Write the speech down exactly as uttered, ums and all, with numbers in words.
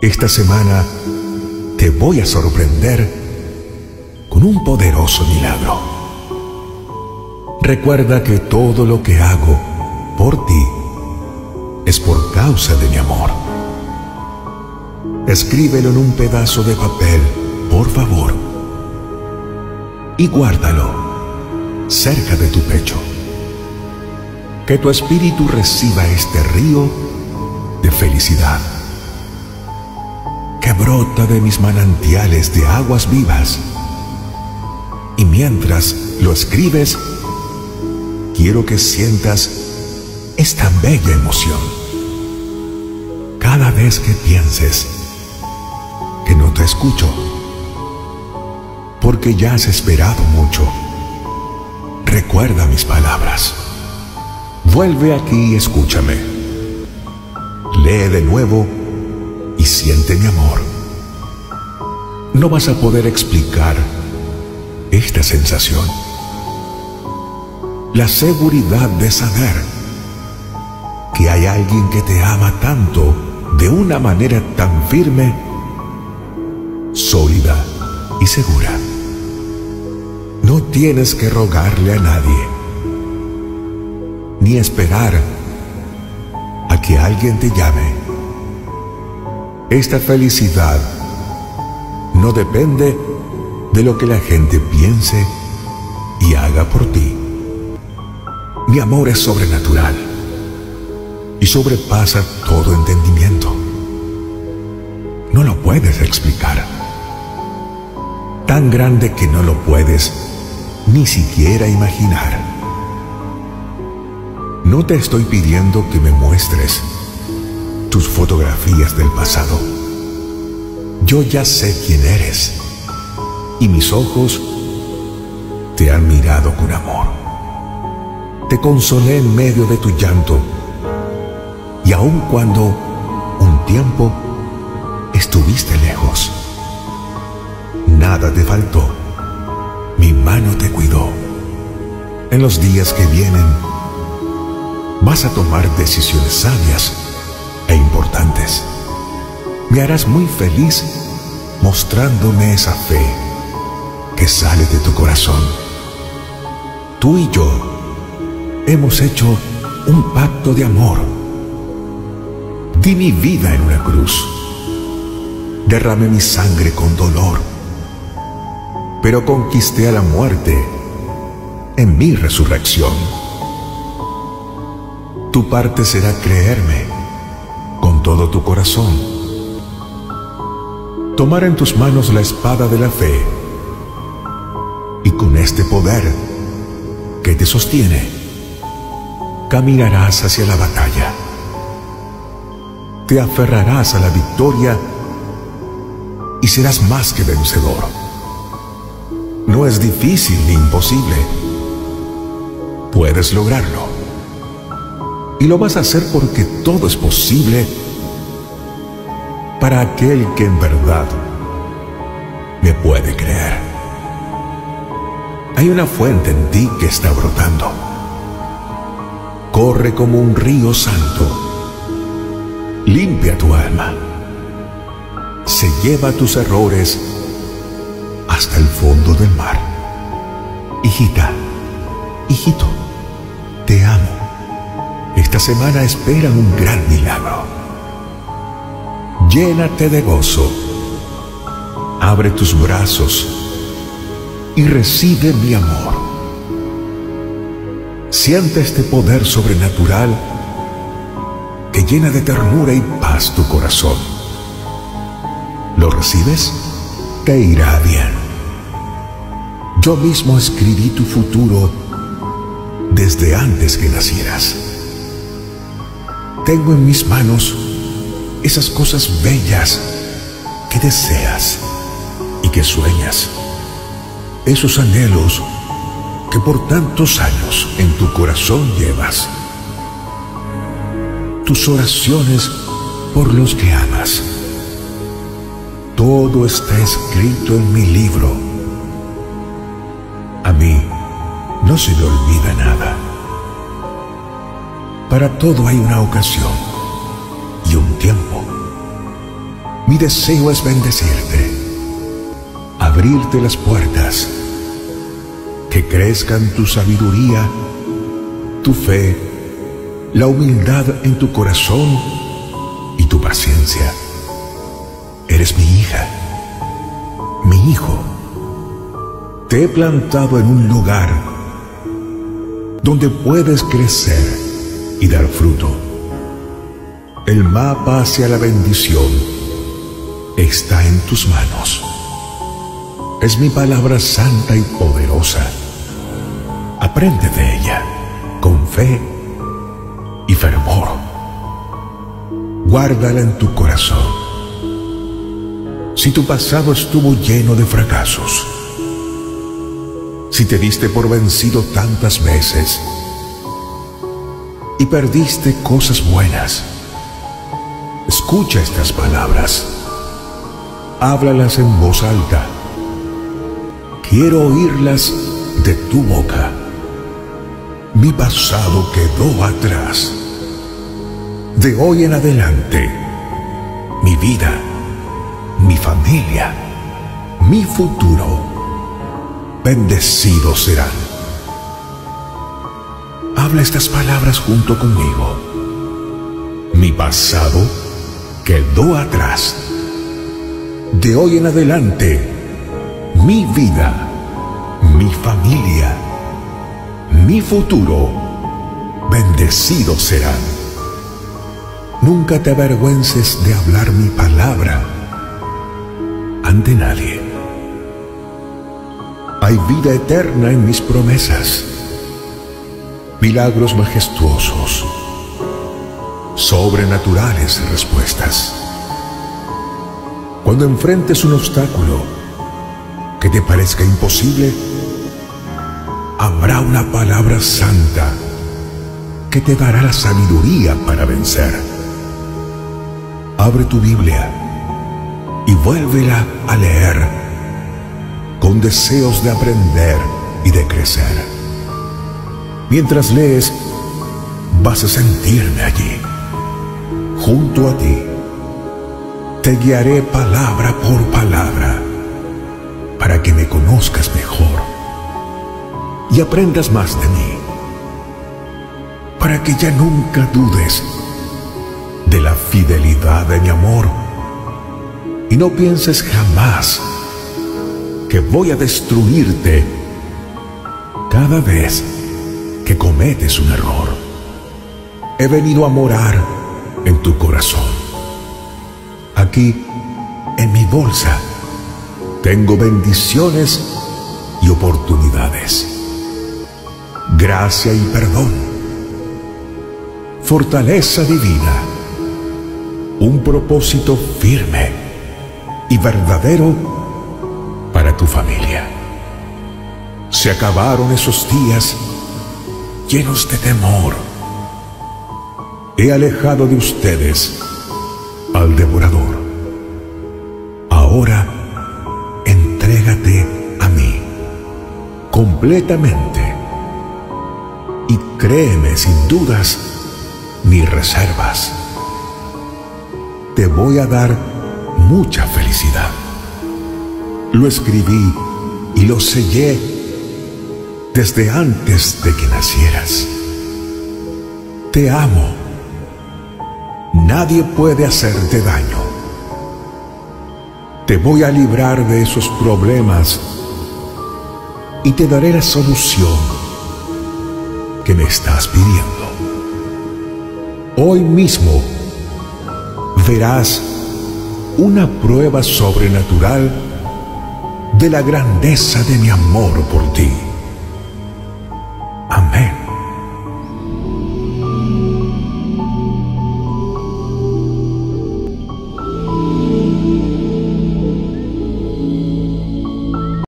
Esta semana te voy a sorprender con un poderoso milagro. Recuerda que todo lo que hago por ti es por causa de mi amor. Escríbelo en un pedazo de papel, por favor, y guárdalo cerca de tu pecho. Que tu espíritu reciba este río de felicidad que brota de mis manantiales de aguas vivas. Y mientras lo escribes, quiero que sientas esta bella emoción. Cada vez que pienses que no te escucho, porque ya has esperado mucho, recuerda mis palabras. Vuelve aquí y escúchame. Lee de nuevo y siente mi amor. No vas a poder explicar esta sensación. La seguridad de saber que hay alguien que te ama tanto, de una manera tan firme, sólida y segura. No tienes que rogarle a nadie, ni esperar a que alguien te llame. Esta felicidad no depende de lo que la gente piense y haga por ti. Mi amor es sobrenatural y sobrepasa todo entendimiento. No lo puedes explicar. Tan grande que no lo puedes ni siquiera imaginar. No te estoy pidiendo que me muestres tus fotografías del pasado. Yo ya sé quién eres y mis ojos te han mirado con amor. Te consolé en medio de tu llanto y aun cuando un tiempo estuviste lejos, nada te faltó. Mi mano te cuidó. En los días que vienen vas a tomar decisiones sabias e importantes. Me harás muy feliz mostrándome esa fe que sale de tu corazón. Tú y yo hemos hecho un pacto de amor. Di mi vida en una cruz. Derramé mi sangre con dolor, pero conquisté a la muerte en mi resurrección. Tu parte será creerme con todo tu corazón. Tomar en tus manos la espada de la fe y con este poder que te sostiene, caminarás hacia la batalla. Te aferrarás a la victoria y serás más que vencedor. No es difícil ni imposible. Puedes lograrlo. Y lo vas a hacer porque todo es posible para aquel que en verdad me puede creer. Hay una fuente en ti que está brotando. Corre como un río santo. Limpia tu alma. Se lleva tus errores hasta el fondo del mar. Hijita, hijito, te amo. Esta semana espera un gran milagro. Llénate de gozo. Abre tus brazos y recibe mi amor. Siente este poder sobrenatural que llena de ternura y paz tu corazón. ¿Lo recibes? Te irá bien. Yo mismo escribí tu futuro desde antes que nacieras. Tengo en mis manos esas cosas bellas que deseas y que sueñas. Esos anhelos que por tantos años en tu corazón llevas. Tus oraciones por los que amas. Todo está escrito en mi libro. A mí no se me olvida nada. Para todo hay una ocasión y un tiempo. Mi deseo es bendecirte, abrirte las puertas, que crezcan tu sabiduría, tu fe, la humildad en tu corazón y tu paciencia. Eres mi hija, mi hijo. Te he plantado en un lugar donde puedes crecer y dar fruto. El mapa hacia la bendición está en tus manos. Es mi palabra santa y poderosa. Aprende de ella con fe y fervor. Guárdala en tu corazón. Si tu pasado estuvo lleno de fracasos, si te diste por vencido tantas veces y perdiste cosas buenas, escucha estas palabras. Háblalas en voz alta. Quiero oírlas de tu boca. Mi pasado quedó atrás. De hoy en adelante, mi vida, mi familia, mi futuro, bendecidos serán. Habla estas palabras junto conmigo. Mi pasado quedó atrás. De hoy en adelante, mi vida, mi familia, mi futuro, bendecidos serán. Nunca te avergüences de hablar mi palabra ante nadie. Hay vida eterna en mis promesas, milagros majestuosos, sobrenaturales respuestas. Cuando enfrentes un obstáculo que te parezca imposible, habrá una palabra santa que te dará la sabiduría para vencer. Abre tu Biblia y vuélvela a leer con deseos de aprender y de crecer. Mientras lees, vas a sentirme allí, junto a ti. Te guiaré palabra por palabra para que me conozcas mejor y aprendas más de mí, para que ya nunca dudes de la fidelidad de mi amor y no pienses jamás que voy a destruirte cada vez que cometes un error. He venido a morar en tu corazón. Aquí, en mi bolsa, tengo bendiciones y oportunidades, gracia y perdón, fortaleza divina, un propósito firme y verdadero para tu familia. Se acabaron esos días llenos de temor. He alejado de ustedes al devorador. Ahora entrégate a mí completamente y créeme sin dudas ni reservas. Te voy a dar mucha felicidad. Lo escribí y lo sellé desde antes de que nacieras. Te amo. Nadie puede hacerte daño. Te voy a librar de esos problemas y te daré la solución que me estás pidiendo. Hoy mismo verás una prueba sobrenatural de la grandeza de mi amor por ti. Amén.